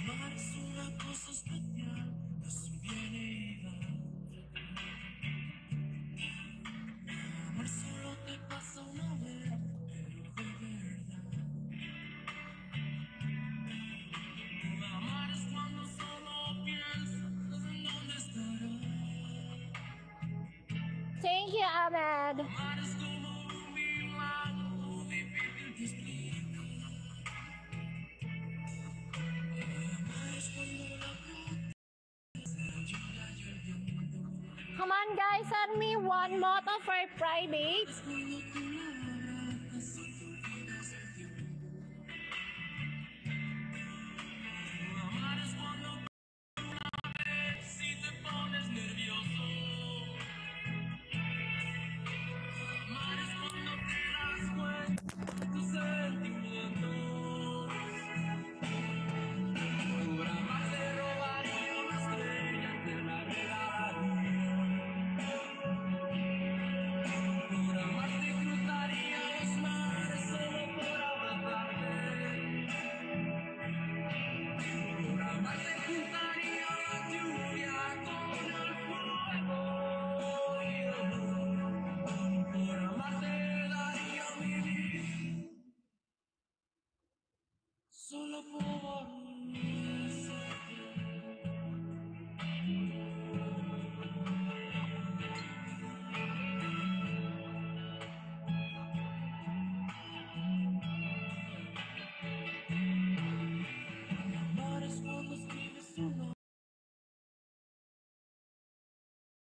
Amar es una cosa especial, es un viene y va. Amar solo te pasa una vez, pero de verdad. Amar es cuando solo piensas en dónde estará. Thank you, Ahmed. Amar es como un milagro difícil de explicar. Amar es cuando la bruma llora y el viento. Come on, guys, send me one motto for private. Es cuando